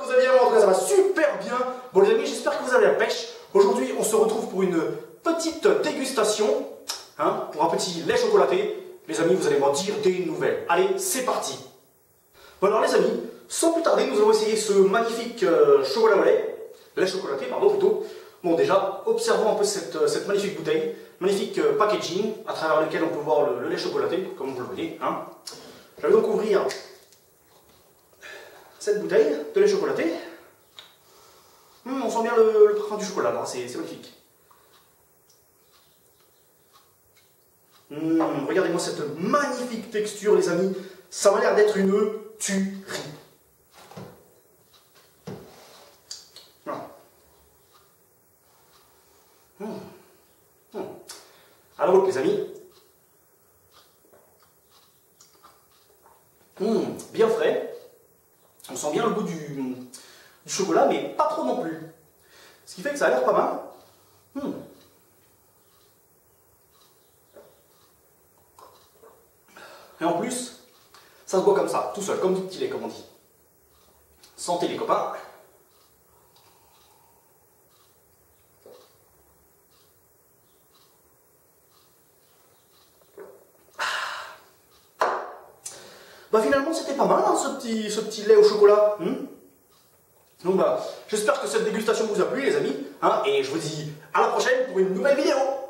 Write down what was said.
que vous allez bien, en tout cas ça va super bien. Bon les amis, j'espère que vous avez la pêche. Aujourd'hui, on se retrouve pour une petite dégustation, hein, pour un petit lait chocolaté. Les amis, vous allez m'en dire des nouvelles. Allez, c'est parti. Bon alors les amis, sans plus tarder, nous allons essayer ce magnifique chocolat au lait chocolaté, pardon plutôt. Bon déjà, observons un peu cette magnifique bouteille, magnifique packaging, à travers lequel on peut voir le lait chocolaté, comme vous le voyez. Hein. Je vais donc ouvrir cette bouteille de lait chocolaté. On sent bien le parfum du chocolat, c'est magnifique. Regardez-moi cette magnifique texture, les amis. Ça m'a l'air d'être une tuerie. Voilà. À la vôtre, les amis. Bien frais. On sent bien le goût du chocolat, mais pas trop non plus. Ce qui fait que ça a l'air pas mal. Et en plus, ça se boit comme ça, tout seul, comme du petit lait, comme on dit. Santé les copains. Bah finalement c'était pas mal hein, ce petit lait au chocolat. Donc bah, j'espère que cette dégustation vous a plu les amis. Hein, et je vous dis à la prochaine pour une nouvelle vidéo.